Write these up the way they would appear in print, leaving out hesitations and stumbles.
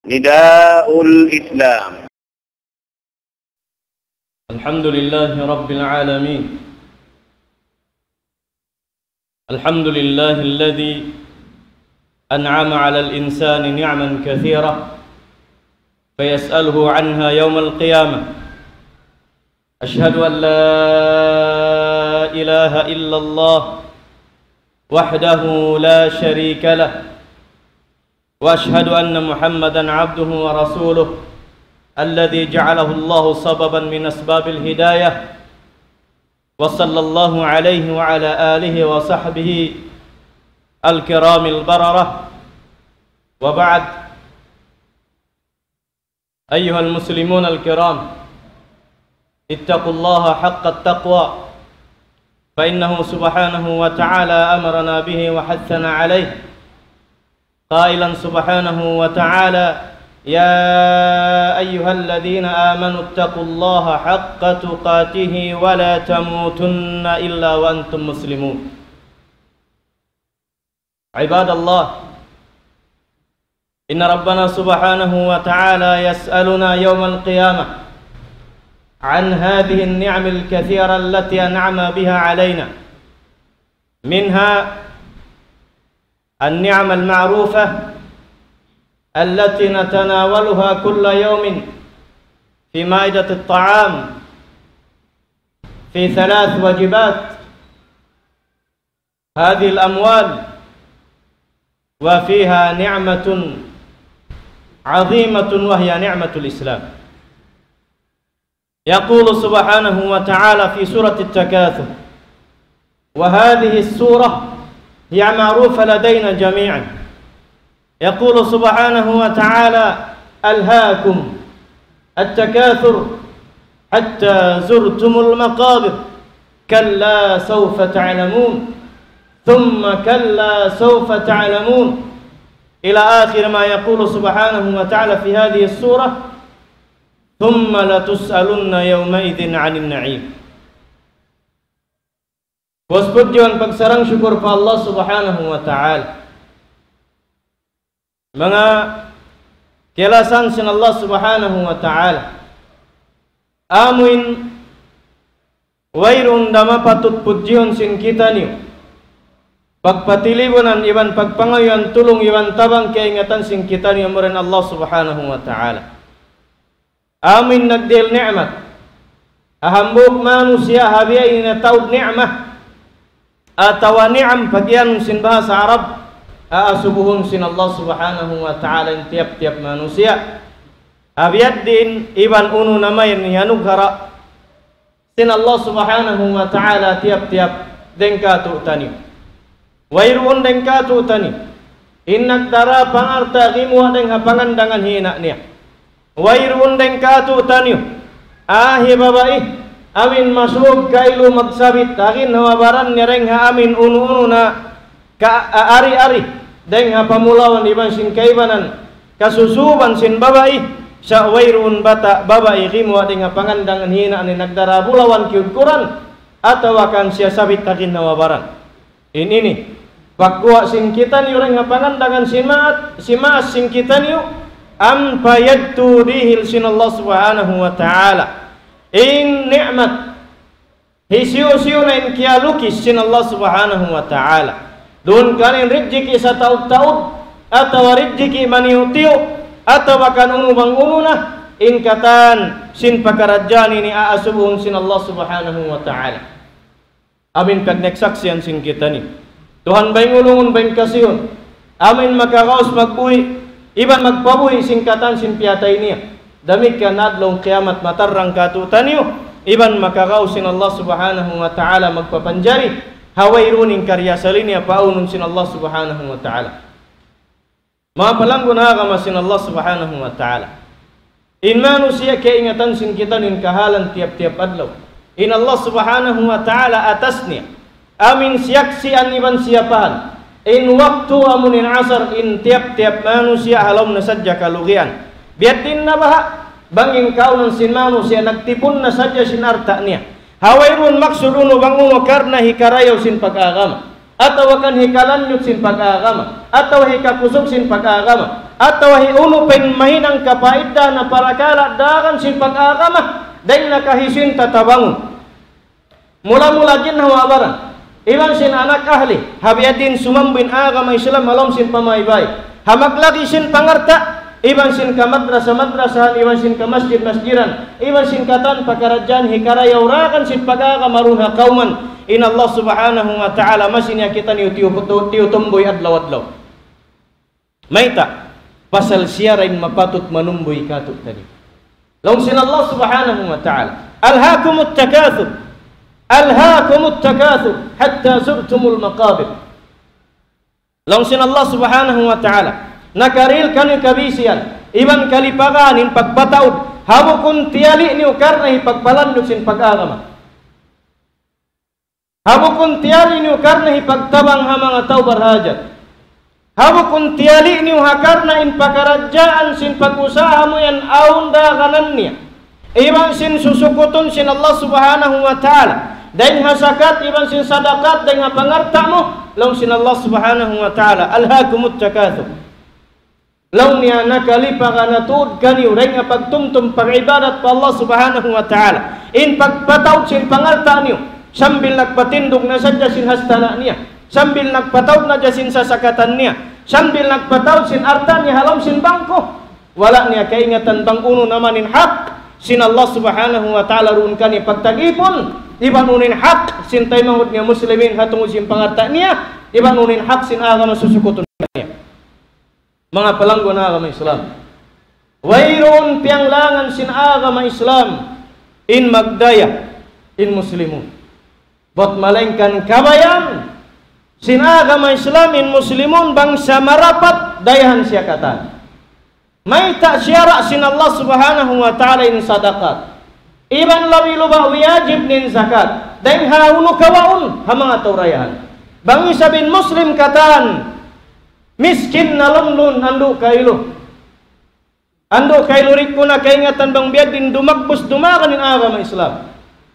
نداء الإسلام. الحمد لله رب العالمين. الحمد لله الذي أنعم على الإنسان نعما كثيرة فيسأله عنها يوم القيامة. أشهد أن لا إله إلا الله وحده لا شريك له، وأشهد أن محمدا عبده ورسوله الذي جعله الله سببا من أسباب الهداية، وصلى الله عليه وعلى آله وصحبه الكرام البررة. وبعد، أيها المسلمون الكرام، اتقوا الله حق التقوى، فإنه سبحانه وتعالى أمرنا به وحثنا عليه، قائلا سبحانه وتعالى: يا أيها الذين آمنوا اتقوا الله حق تقاته ولا تموتن إلا وأنتم مسلمون. عباد الله، إن ربنا سبحانه وتعالى يسألنا يوم القيامة عن هذه النعم الكثيرة التي أنعم بها علينا، منها النعم المعروفة التي نتناولها كل يوم في مائدة الطعام في 3 وجبات، هذه الأموال، وفيها نعمة عظيمة وهي نعمة الإسلام. يقول سبحانه وتعالى في سورة التكاثر، وهذه السورة هي معروفة لدينا جميعا. يقول سبحانه وتعالى: ألهاكم التكاثر حتى زرتم المقابر، كلا سوف تعلمون ثم كلا سوف تعلمون، إلى آخر ما يقول سبحانه وتعالى في هذه السورة: ثم لتسألن يومئذ عن النعيم. Waspujian pagsarang syukur pa Allah subhanahu wa ta'ala. Mga kilasan sin Allah subhanahu wa ta'ala. Amuin wairun dama patut pujion sin kita niyo. Pagpatilibunan iban pagpangayon tulong iban tabang kaingatan sin kita niyo murin Allah subhanahu wa ta'ala. Amin nagdil ni'mat. Ahambuk manusia habiyay na taud ni'mah. Atawa ni'am bagian sin bahasa Arab, aasubuhun sin Allah subhanahu wa ta'ala in tiap-tiap manusia. Abiyad din iban unu namay ni anughara sin Allah subhanahu wa ta'ala tiap-tiap dengkatu tani. Wairuun dengkatu tani. Innak dara pangarta gimuha deng hapangandangan hina niya. Wairuun dengkatu tani. Ahi babai amin masuk kailu magsabit akin hawabaran nyereng ha amin unu-unu na ka ari-ari deng ha pamulawan iban sin kaibanan kasusuban sin babai sa wairun bata babai gimu deng ha pangandangan hina ni nagdara bulawan kiukuran atau akan sia sabit akin hawabaran ini pakwa sin kita ni urang ha pangandangan simaas sin kita ni am payadtu dihil sin Allah subhanahu wa ta'ala in ni'mat hisiu-siu na in kialukis sin Allah subhanahu wa ta'ala. Doon kanin rijiki sa taud-taud atau rijiki maniutiu atau bahkan unubang ununa in katan sin pakarajani ni aasubuhun sin Allah subhanahu wa ta'ala. Amin pagneksaksiyan sin kita ni. Tuhan baing ulungun baing kasihun. Amin makakaos magbuhi iban magpabuhi sin katan sin piyatay niya. Damik ka nadlong kiamat matarrang katutan niyo, iban makakaw sin Allah subhanahu wa ta'ala magpapanjari, hawairuning karya salinya paunun sin Allah subhanahu wa ta'ala. Mga palanggo na kama sin Allah subhanahu wa ta'ala. In manusia kaingatan sin kita nin kahalan tiap-tiap adlaw. In Allah subhanahu wa ta'ala atasnya, amin siyaksian iban siyapahan. In waktu amunin asar in tiap-tiap manusia halom na sadya kalugian. Biatin na baha banging kaunan sin manusia nagtipon na sadya sin arta niya. Hawairun maksuduno banguno karna hikarayaw sin pag-agama. Ataw kan hikalanyo sin pag-agama. Ataw hikakusog sin pag-agama. atau hiuno pen mahinang kapaida na para kala dagan sin pag-agama dahil nakahisin tatabangon. Mula-mula gin hawabaran iban sin anak ahli habiadin sumambin agama Islam halom sin pamaybay hamaglagi sin pangarta iban sin ka madrasahan iban sin ka masjid-masjidan iban sin katan pakarajan hikarayaurakan sin pag-agama runha kauman in Allah subhanahu wa ta'ala masinya kita ni tiutumboy adlaw-adlaw maita pasal siarain mapatut manumboy katut tadi laung sin Allah subhanahu wa ta'ala alhaakumut takathur hatta zurtumul maqabir. Laung sin Allah subhanahu wa ta'ala nakaril kanu kabisian iban kalipaganin pagbataud habukun tiali ni karna ipagpalandok sin pag-agama habukun tiali ni karna ipagtabang ha mga tao barhajat habukun tiali ni karna in pakarajaan sin pag-usaha mo yan aun daganan niya iban sin susukutun sin Allah subhanahu wa ta'ala daing hasakat iban sin sadakat daing pangarta mo laung sin Allah subhanahu wa ta'ala alhaakumut takathur laung niya nakalipagan atud kaniw daing pagtumtum pag-ibadat pa Allah subhanahu wa ta'ala in pagpataud sin pangarta niyo sambil nagpatindog na sadya sin hastana niya sambil nagpataud na dya sin sasakatan niya sambil nagpataud sin arta niya halom sin bangko wala niya kaingatan bang uno naman in hak sin Allah subhanahu wa ta'ala ruun kani pagtagipon iban unin hak sin taymangud niya muslimin hatungod sin pangarta niya iban unin hak sin agama susukutun niya mga palanggo na agama Islam wayroon pianglangan sin agama Islam in magdaya in muslimun bot malengkan kabayan sin agama Islam in muslimun bangsa marapat dayahan siya katan may tak syara sin Allah subhanahu wa ta'ala in sadaqat iban labi luba wajib nin zakat daing hauno kawaun ha mga taurayahan bangi sabin muslim katan miskin na lumlun ando kaylo rik ko na kaingatan bang biad din dumagbus dumakan in agama Islam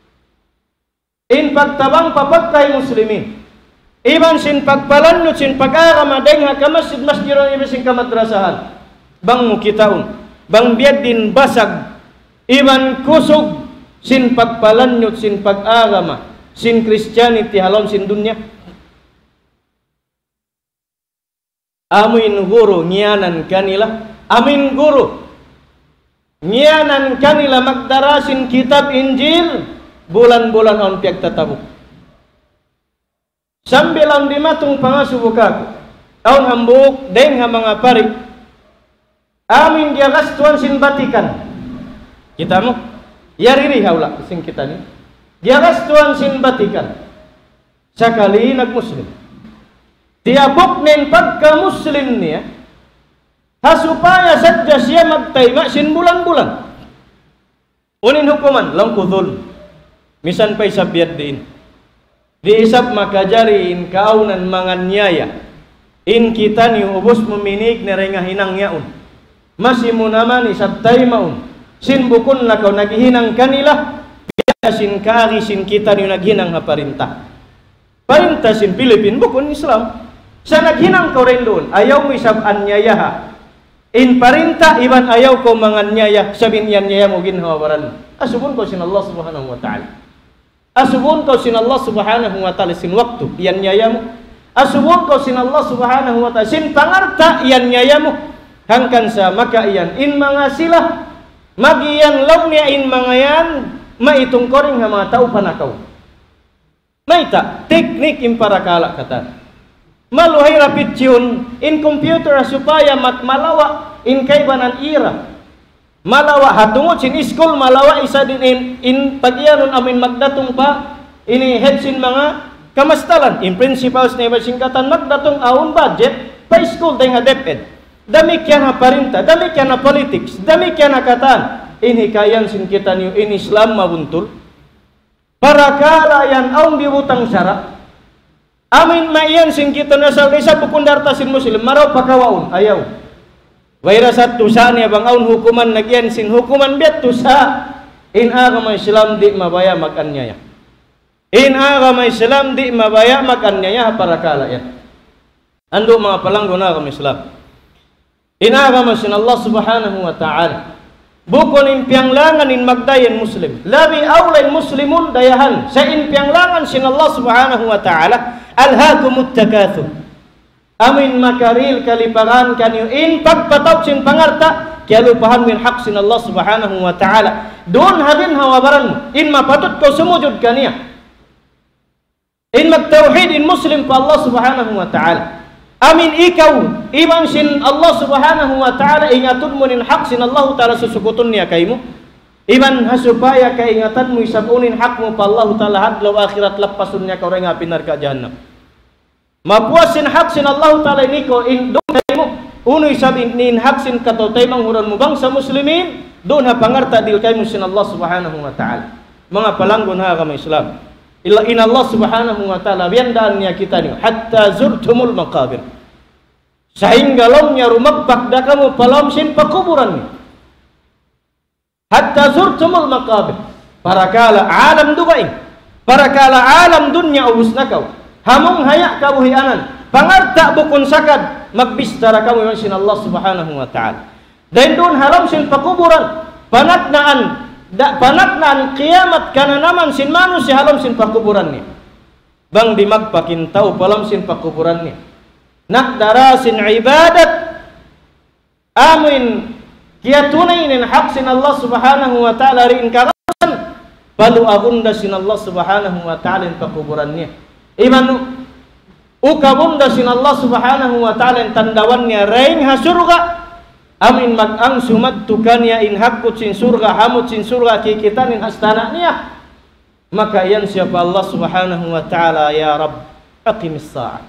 in pagtabang papagkay muslimin iban sin pagpalanot sin pag-agama daing ha kamasjid-masjidan iban sin kamadrasahan bang mukitaon bang biad din basag iban kusog sin pagpalanyot sin pag-agama sin Christianity halom sin dunya amin guru ngianan kanila magdarasin kitab Injil bulan-bulan on piag tatabuk sambil ang dimatong pangasubukak aun hambuk deng ha mga pari amin diagastuan sin batikan kita mo yariri haula sing kita ni diagastuan sin batikan sakali nagmuslim tiapok nin pagka muslim niya hasupaya sadya siya magtayma sin bulan-bulan unin hukuman lang kudul misan pa'y sabiad din di isap makajari in kaunan manganyaya in kita ni ubos muminig na rin nga hinangyaon masimu naman isap taymaon sin bukon lakaw naghihinang kanila sin kari sin kita ni naghinang haparinta parinta sin Pilipin bukon Islam sa naghinang ko rin doon ayaw mo isab anyayaha in parinta iban ayaw ko manganyaya sabin yan nyaya mo ginhawaran asubon ko sin Allah subhanahu wa ta'ala asubon ko sin Allah subhanahu wa ta'ala sin waktu yan nyaya mo asubon ko sin Allah subhanahu wa ta'ala sin pangarta yan nyaya mo hangkan sa maka iyan in mga sila magiyan law niya in mga yan maitong koring ha mga tao panakaw maita teknik in parakala kata maluhay rapid yun in computer supaya malawa in kaibanan ira malawa hatungod sin school malawa isa din in pagyanon amin magdatong pa ini head sin mga kamastalan in principals na iba singkatan magdatong aon budget pa school dahil nga DepEd dami kya na parinta dami kya na politics dami kya na katan inhikayan sin kita niyo in Islam mabuntul para kalayan aong bibutang syara amin maiyan sin kita na sa bukundarta sin muslim maraw pakawaon ayaw wayra sa tusa niya bang aun hukuman nagyan sin hukuman biat tusa in agama Islam di mabaya maganyaya in agama Islam di mabaya maganyaya para kalayan ando mga palanggo na agama Islam Inagama sin Allah subhanahu wa ta'ala. Bukon impiang langan in magdayan muslim. Labi awlain muslimun dayahan. Sa impiang langan sin Allah subhanahu wa ta'ala. Alhaakumut takathur. Amin makaril kaliparan kanyo in pagpataw sin pangarta. Kaya lupahan min hak sin Allah subhanahu wa ta'ala. Doon halin hawabaran. In mapatut ko sumujud kaniya. In magtawhid in muslim pa Allah subhanahu wa ta'ala. Amin ikaw, iman sin Allah subhanahu wa ta'ala, ingatun mo nin hak sin Allah ta'ala susukutun niya kay mo. Iman hasupaya ka ingatan mo isabunin hak mo pa Allah ta'ala hadlaw akhirat lapasun niya ka nga pinar ka jahannam. Mapuas sin hak sin Allah ta'ala niko in doon kay mo. Uno isabin nin hak sin katotay manghuran mo bang sa muslimin, doon ha pangarta dil kay mo sin Allah subhanahu wa ta'ala. Mga palanggon ha kami Islam. In Allah subhanahu wa ta'ala biyandaan niya kita niyo hatta zurtumul maqabir sehingga lomnya rumagpak da kamu palomsin pakuburan niyo hatta zurtumul maqabir parakala alam dubain parakala alam dunya ubus nakaw hamung hayak kabuhianan pangarta bukun sakad magbistara kamu sin Allah subhanahu wa ta'ala dan doon halomsin pakuburan panatnaan panatnan kiamat kana naman sin manusia halom sin pakuburan ni bang di magpakintaw palam sin pakuburan ni nak darasin ibadat amin kia tunay nin hak sin Allah subhanahu wa ta'ala rin karasan balu agunda sin Allah subhanahu wa ta'ala in pakuburan ni iman ukabunda sin Allah subhanahu wa ta'ala in tandawan niya rin ha surga amin mag-ang sumadtukan niya in hakut sin surga hamut sin surga kikitanin hastana niya maka yan siapa Allah subhanahu wa ta'ala ya Rabb aqimis sa'ah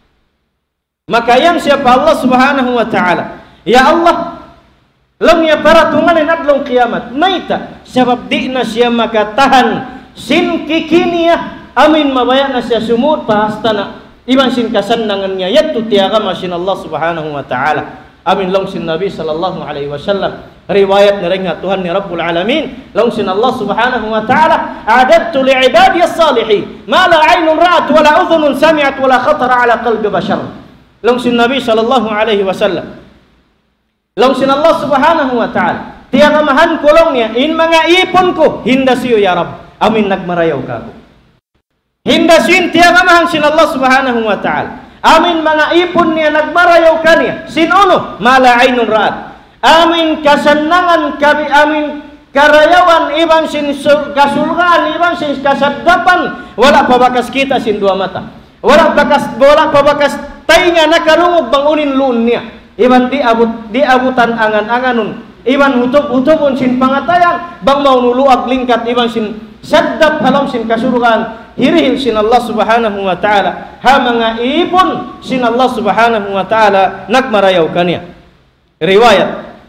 maka yan siapa Allah subhanahu wa ta'ala ya Allah lam ya para tunganin adlong kiamat maita sabab di na siya makatahan sin kikiniya amin mabaya na siya sumud pa hastana iban sin kasandangan niya yattu tiagama sin Allah subhanahu wa ta'ala amin longsin Nabi sallallahu alaihi wasallam riwayat neringa Tuhan ni Rabbul Alamin longsin Allah subhanahu wa ta'ala a'adadtu li'ibadi as-salihin ma la 'ainun ra'at wa la udhunun sami'at wa la khatara 'ala qalbi bashar longsin Nabi sallallahu alaihi wasallam longsin Allah subhanahu wa ta'ala tiang amahan kulongnya in mga ipon ko hindasiyo ya Rabb amin nagmarayaw ka ko hindasin tiang amahan sin Allah subhanahu wa ta'ala amin mga ipon niya nagmarayaw kaniya sinuno mala aynun ra'at amin kasanangan kabi amin karayawan iban sin kasulgan iban sin kasadapan wala pabakas kita sin dua mata wala pabakas tainga nakarungog bangunin luun niya iban di abutan angan-anganun iban hutub-hutubun sin pangatayan bang maunuluag lingkat iban sin sadap halam sin kasulgan hirihil sin Allah subhanahu wa ta'ala ha mga ipon sin Allah subhanahu wa ta'ala nagmarayaw kaniya riwayat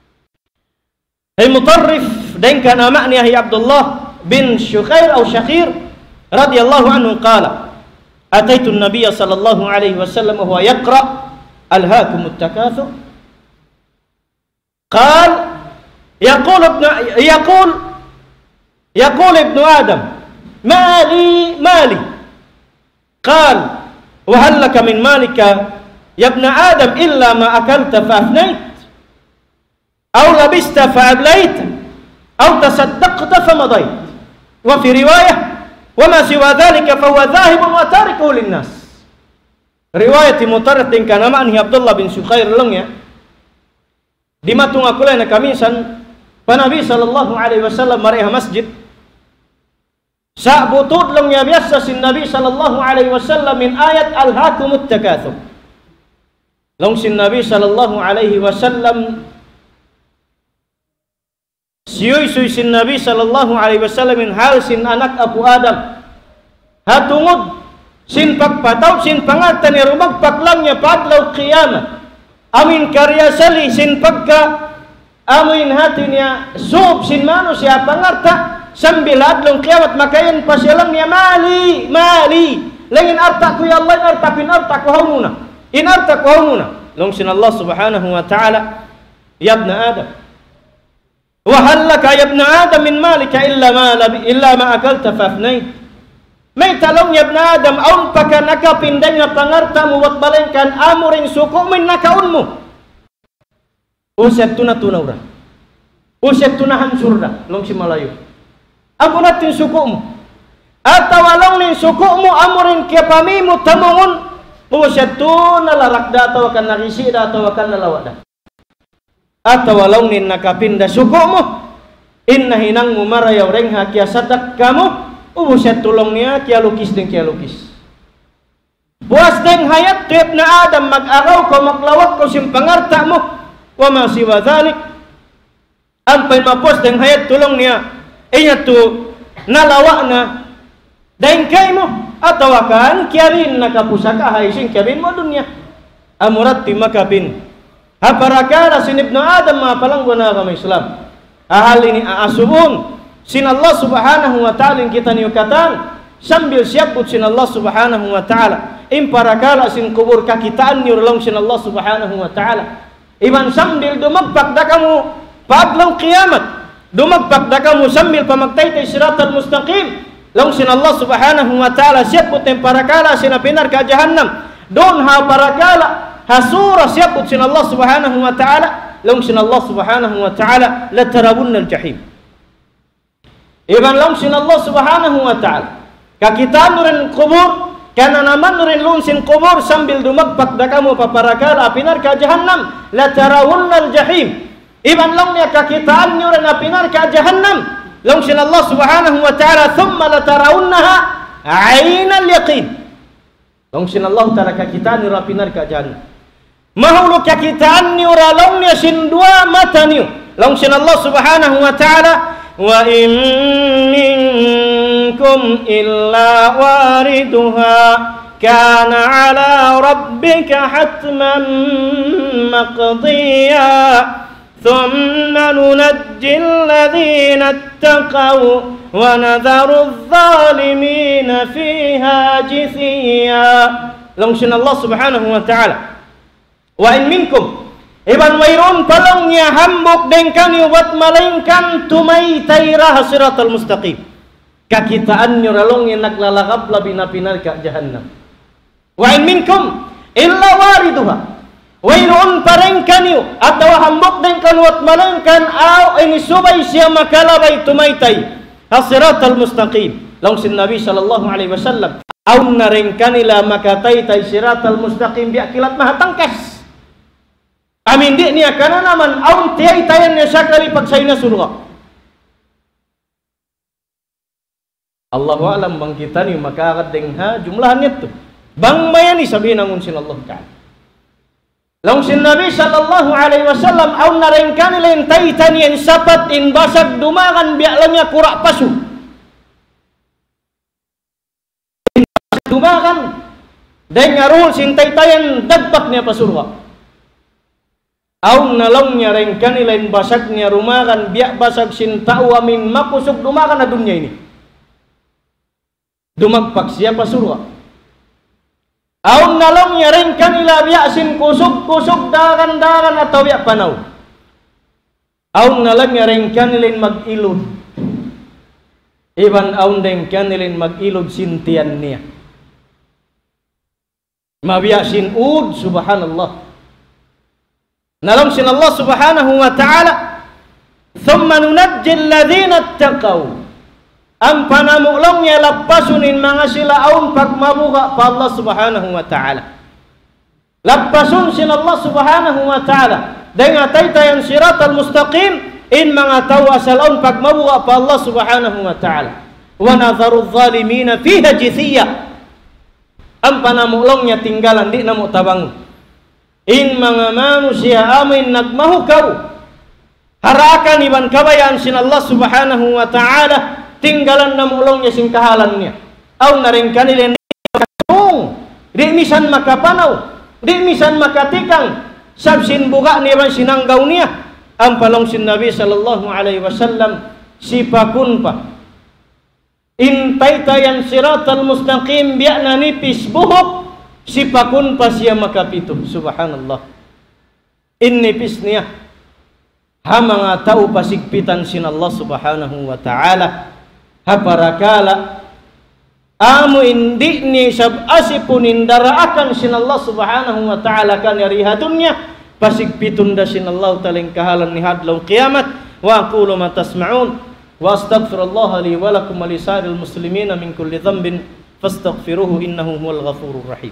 ay mutarrif dan ka nama niya hi Abdullah bin Shukhair atau Shakhir radiyallahu anhu qala ataitu an-nabiy sallallahu alaihi wasallam wa huwa yaqra alhaakumut takathur qala yaqul ibnu Adam مالي قال وهل لك من مالك يا ابن آدم إلا ما أكلت فأفنيت أو لبست فأبليت أو تصدقت فمضيت وفي رواية وما سوى ذلك فهو ذاهب وتاركه للناس رواية مطرد كان معنى عبد الله بن سخير لنيا di matung akulay na kamisan panabi sallallahu alaihi wasallam mariha masjid sa butut lang niya biasa sin Nabi sallallahu alaihi wasallam min ayat alhaakumut takathur. Long sin Nabi sallallahu alaihi wasallam siyoy sin Nabi sallallahu alaihi wasallam min hal sin anak Abu Adam. Hatungod sin pagpataw sin pangatan ni rumagpak lang niya padlaw qiyamah. Amin karya sali sin pagka amin hati niya sub sin mano siya pangarta sambil adlong kiamat makayan pasyalam niya mali langin arta ko ya Allah in arta pin arta ko haumuna in arta ko haumuna long sin Allah subhanahu wa ta'ala ya ibn Adam wa hal laka ya ibn Adam min malika illa ma akalta fa afnayt may talong ya ibn Adam aun paka nakapinday nga pangarta mo wat balengkan amuring suko min nakaun mo Uset tuna ura. Uset tuna hancur dah, long si Malayu. Amunatin sukumu. Atau walong nin sukumu amurin kia pamimu tamungun. Uset tuna larak dah atau akan narisi dah atau akan lalawak dah. Atau walong nin nakapinda sukumu. Inna hinangmu marayaw rengha kia sadak kamu. Uset tulong niya kia lukis dan kia lukis. Buas deng hayat tiap na Adam mag-araw ko maglawak ko simpangarta mo. Wa ma siwa dhalik. Ampay mapos deng hayat tulong niya. Inya tu nalawak na. Deng kay mo. Atawakan kiarin nakapusaka haising kiarin mo dunya. Amurat ti makapin. Haparakara sin Ibnu Adam mapalang guna kami Islam. Ahal ini aasubun. Sin Allah subhanahu wa ta'ala kita niyukatan. Sambil siaput sin Allah subhanahu wa ta'ala. Imparakala sin kubur kakitaan niyurlong sin Allah subhanahu wa ta'ala. Iban sambil dumagpak da kamu paadlang kiamat. Dumagpak da kamu sambil pamagtaytay siratal mustaqim. Long sin Allah subhanahu wa ta'ala siaput imparakala sinapinar ka jahannam. Don ha parakala hasura siaput sin Allah subhanahu wa ta'ala. Long sin Allah subhanahu wa ta'ala latarawunna al-jahim. Iban long sin Allah subhanahu wa ta'ala kakitaan nurin kubur. Karena naman nurin lunsin kubur sambil dumagpak da kamu paparakala apinar ka jahannam latarawunna al-jahim. Iban long niya kakitaan nyo rin apinar ka jahannam. Long sin Allah subhanahu wa ta'ala thumma latarawunnaha aynal yaqin. Long sin Allah ta'ala kakitaan nyo apinar ka jahannam. Mahulog kakitaan nyo long niya sin dua mata nyo. Long sin Allah subhanahu wa ta'ala wa in minkum illa wariduha kana ala rabbika hatman maqdiya thumma nunajji alladhina ittaqaw wa nadharu adh-dhalimina fiha jithiya. Langsung Allah subhanahu wa ta'ala wa in minkum iban wairun palong niya hambuk dengkan yubat malingkan tumaytay raha siratal mustaqim. Kakitaan nyo ralong yung naglalakab labinapinar ka jahannam. Wa in minkum illa wariduha. Wairun parengkan yu atau hambuk dengkan yubat malingkan aw inisubay siya makalabay tumaytay siratal mustaqim. Langsin Nabi sallallahu alaihi wasallam aw narengkan ila makataytay siratal mustaqim biak kilat mahatangkas. Amin di niya kana naman aun tiyay tayan niya sakali pagsay na surga. Allahu alam bang kita ni makakadeng ha jumlahan nito. Bang mayani sabihin ng unsin Allah Ta'ala. Langsin Nabi sallallahu alaihi wasallam aun narengkan ilayin taytan yan sapat in basag dumakan biak lang niya kurak pasu. Dumakan dahil ngarul sin taytayan dagpak niya pasurga. Aun nalong niya rin kanilain basag niya rumakan biak basag sintao amin mapusok dumakan na dunya ini. Dumagpak siya pasurga. Aun nalong niya rin kanila biak sin kusog dagan atau biak panaw. Aun nalang niya rin kanilain mag-ilod. Iban aun din kanilain mag-ilod sintian niya. Mabiyak sin ud subhanallah. Nalong sin Allah subhanahu wa ta'ala thumma nunajji alladhina ittaqaw. Ang panamulong niya lapasunin mga sila aun pagmabuka pa Allah subhanahu wa ta'ala. Lapasun sin Allah subhanahu wa ta'ala dengan taytayan siratal mustaqim in mga tao asal aun pagmabuka pa Allah subhanahu wa ta'ala. Wa nadharu adh-dhalimina fiha jithiya. Ang panamulong niya tinggalan di na mo tabangon. In mga manusia amin nagmahukaw harakan iban kabayan sin Allah subhanahu wa ta'ala tinggalan na mulong niya sin kahalan niya aw na rin kanilin di misan makapanaw di misan makatikang sab sin buka niya sinanggaw niya ang palong sin Nabi sallallahu alaihi wasallam sipakun pa intay-tayan siratal mustaqim biya na nipis buhok sipakun pa siya makapito. Subhanallah. Innipis niya ha mga tao pasigpitan sin Allah subhanahu wa ta'ala ha parakala amo hindi ni sab asipun indaraakan sin Allah subhanahu wa ta'ala kan yarihatun niya pasig pitunda sin Allah taling kahalan ni hadlaw qiyamat. Wa aqulu ma tasma'un wa astaghfirullah li wa lakum wa lisa'iril muslimina min kulli dhanbin fastaghfiruhu innahu huwal ghafurur rahim.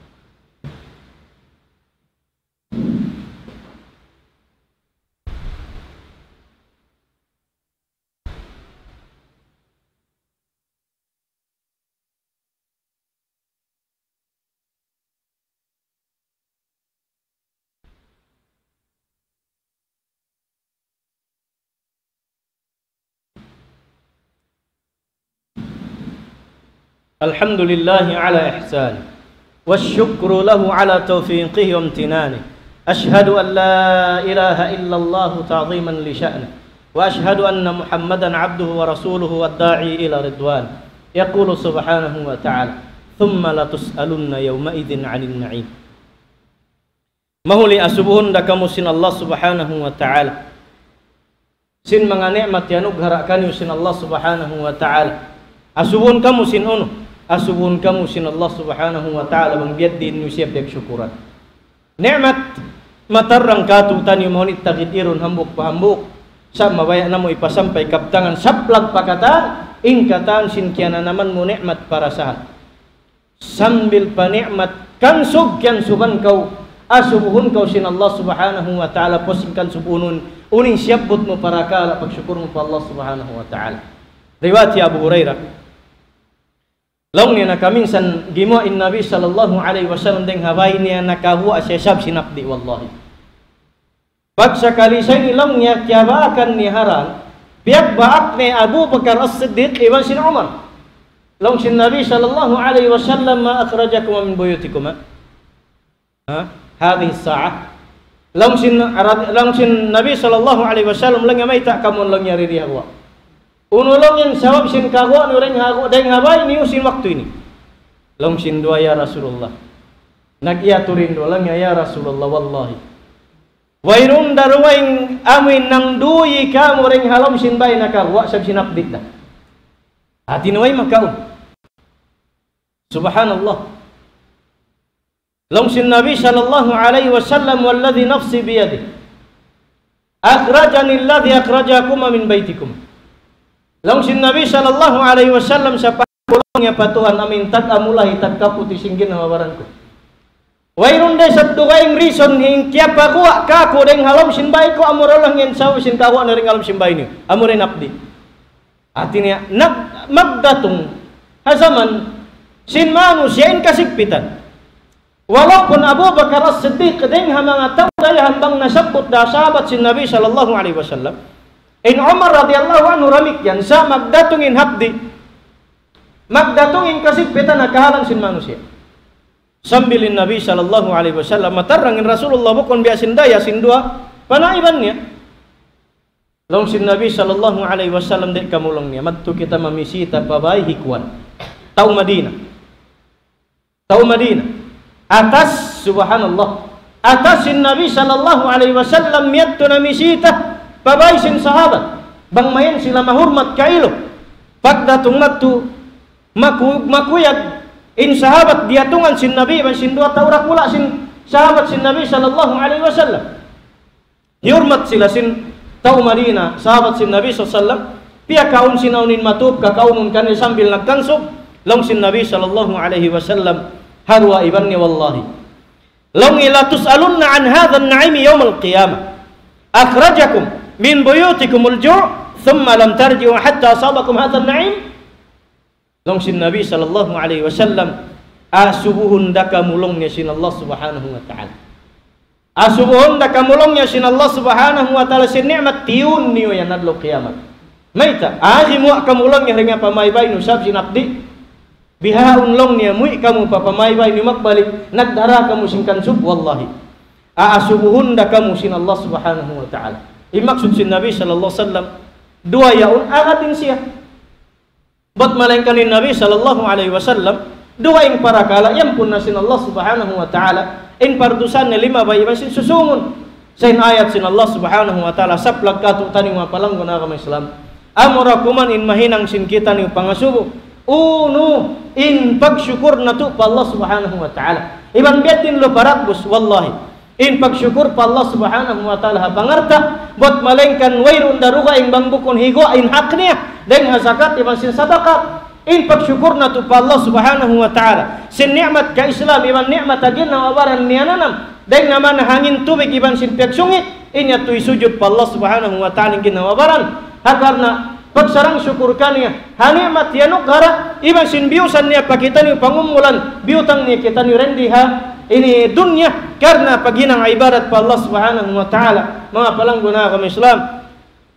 Alhamdulillahi ala ihsani wasyukru lahu ala taufiqihi wa imtinani. Ashhadu an la ilaha illallah ta'ziman li sya'ni wa ashhadu anna Muhammadan abduhu wa rasuluhu wad-da'i ila ridwan. Yaqulu subhanahu wa ta'ala thumma la tus'alunna yawma idzin 'anil na'im. Mahuli asubuhun da kamu sin Allah subhanahu wa ta'ala. Sin mga nikmat yanug harakan sin Allah subhanahu wa ta'ala. Asubuhun kamu sin uno, asubuhun kamu sin Allah subhanahu wa ta'ala bang biad din nyo siya syukuran. Nikmat matarang katutan yung mohon itagid-irun hambuk pahambuk sa mabaya na mo ipasampay kaptangan saplag pakatan ingkatan sin kiana naman mo nikmat para sahat. Sambil pa nikmat kansug kyan suban kau asubuhun kau sin Allah subhanahu wa ta'ala posing kan subunun uning siyabot mo para kala pagsyukur mo pa Allah subhanahu wa ta'ala. Riwayat Abu Hurairah long niya nakaminsan gimuain Nabi sallallahu alaihi wasallam deng habay niya nakahuwa siya sab sinapdi wallahi. Pag sakali siya nilang niya kiyabaakan ni haran biyak baak ni Abu Bakar As-Siddiq iwan sin Umar. Long sin Nabi sallallahu alaihi wasallam ma akhrajakum min buyutikum. Hadhihi as-sa'ah. Long sin Nabi sallallahu alaihi wasallam lang may ta kamun lang niya riri hawa. Unulong yang sawab sin kago nuring hago deng habay niyo sin waktu ini. Long sin dua ya Rasulullah. Nagyaturin do lang ya Rasulullah wallahi. Wairun darwaing amin nang duyi kamu ring halom sin bay nakawa sab sinapdit da. Atin way makaun. Subhanallah. Long sin Nabi sallallahu alaihi wasallam walladhi nafsi biyadihi. Akhrajani alladhi akhrajakum min baitikum. Long sin Nabi sallallahu alaihi wasallam sa pagkulong ya patuhan amin tat amulahi tat kaputi singgin na mabaran ko. Wairun de sa dugaing reason hing kya pakuha ka ko deng halom sin bay ko amurolang yan saw sin kawa na ring halom sin bay niyo. Amurin apdi. Artinya magdatong hasaman sin manusia in kasigpitan. Walaupun Abu Bakar As-Siddiq deng mga tao daya hambang nasabot da sahabat sin Nabi sallallahu alaihi wasallam. In Umar radhiyallahu anhu ramikyan sa magdatungin hapdi magdatungin kasigpitan na kahalan sin manusia. Sambilin Nabi sallallahu alaihi wasallam matarangin Rasulullah bukon biasin daya sin dua panaiban niya. Long sin Nabi sallallahu alaihi wasallam dek kamulong niya madto kita mamisita pabay hikwan. Tau Madinah. Atas subhanallah. Atas sin Nabi sallallahu alaihi wasallam miyatto na misita babay sin sahabat bang mayan sila mahurmat kailo pagdatong madto makuyag in sahabat diatungan sin Nabi ban sin dua taurak pula sin sahabat sin Nabi sallallahu alaihi wasallam hurmat sila sin tau Madinah sahabat sin Nabi sallallahu alaihi wasallam pia kaun sinaunin matub ka kaumun kan sambil nagkansub long sin Nabi sallallahu alaihi wasallam harwa ibanni wallahi long ila tusalunna an hadha an-na'im yawm al-qiyamah akhrajakum min buyutikumul ju' thumma lam tarji'u hatta asabakum hadha an-na'im. Long sin Nabi sallallahu alaihi wasallam asubuhun dakamulongnya sin Allah subhanahu wa ta'ala. Asubuhun dakamulongnya sin Allah subhanahu wa ta'ala sin nikmat tiun niyo yan adlaw kiamat. Maita ahimu kamulongnya ringa pamaybay no sab sin abdi. Bihaun long niya mui kamu papamaybay ni makbalik nagdara kamu sin kansub wallahi. Asubuhun dakamu sin Allah subhanahu wa ta'ala. Imaksud sin Nabi sallallahu alaihi wasallam dua yaun agatin siya. Bat malengkanin Nabi sallallahu alaihi wasallam dua ing para kala yang pun sin Allah subhanahu wa ta'ala in pardusan na lima bay sin susungon. Sain ayat sin Allah subhanahu wa ta'ala saplag katu tani mga palanggo na kamay Islam. Amurakuman in mahinang sin kita ni pangasubo. Uno in pagsyukur na to pa Allah subhanahu wa ta'ala. Ibang biyatin lo parakbus wallahi. in pagsyukur pa Allah subhanahu wa ta'ala pangarta bot malengkan wairun daruga ing bangbukon higo in haknya deng zakat iban sin sadaqat in pagsyukur na tu pa Allah subhanahu wa ta'ala sin nikmat ka Islam iban nikmat agin na wabaran niyananam deng naman hangin tubig iban sin piagsungit in yatu sujud pa Allah subhanahu wa ta'ala gin na wabaran hakarna pagsarang syukur kaniya hanimat yanuk gara iban sin biusan niya pakita ni pangumulan biutang niya kita ni rendiha ini dunia karena paginang ibadat pa Allah subhanahu wa ta'ala mga palangguna kami Islam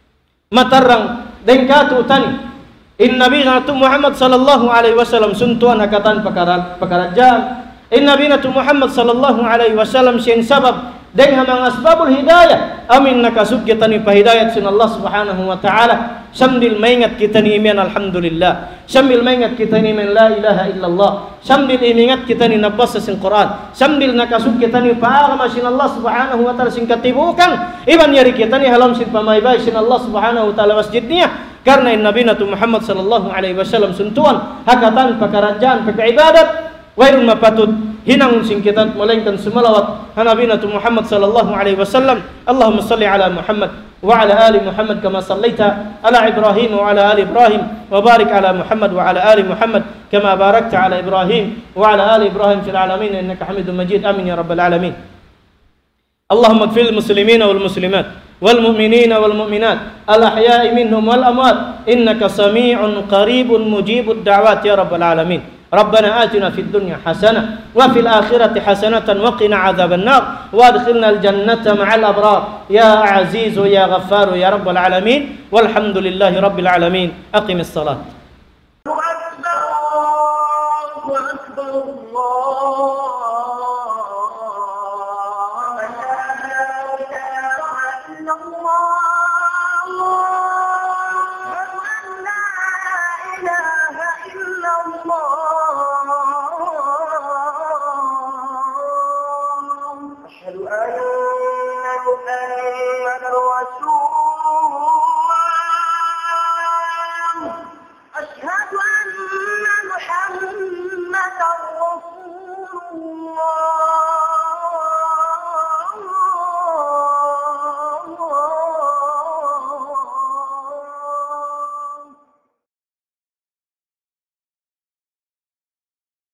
matarang dengkatu tani in Nabi Natu Muhammad sallallahu alaihi wasallam suntuan hakatan pakarajaan in Nabi Natu Muhammad sallallahu alaihi wasallam siyan sabab deng hamang asbabul hidayah amin nakasub kita ni pahidayat sin Allah subhanahu wa ta'ala sambil maingat kita ni iman alhamdulillah sambil maingat kita ni iman la ilaha illallah sambil ingat kita ni nabasa sin Quran sambil nakasub kita ni paagama sin Allah subhanahu wa ta'ala sin katibukan iban yari kita ni halam sin pamaybay sin Allah subhanahu wa ta'ala masjid niya karena in Nabi Natu Muhammad sallallahu alaihi wasallam suntuan hakatan pakarajaan pakaibadat wairun mapatut hinang sing kita melainkan sumalawat Nabi Natu Muhammad sallallahu alaihi wasallam Allahumma salli ala Muhammad wa ala ali Muhammad kama sallaita ala Ibrahim wa ala ali Ibrahim wa barik ala Muhammad wa ala ali Muhammad kama barakta ala Ibrahim wa ala ali Ibrahim fil alamin innaka Hamidum Majid amin ya rabbal alamin Allahumma ighfir lil muslimina wal muslimat wal mu'minina wal mu'minat al ahya'i minhum wal amwat innaka sami'un qaribun mujibud da'wat ya rabbal alamin ربنا آتنا في الدنيا حسنة وفي الآخرة حسنة وقنا عذاب النار وادخلنا الجنة مع الأبرار يا عزيز يا غفار يا رب العالمين والحمد لله رب العالمين أقم الصلاة الله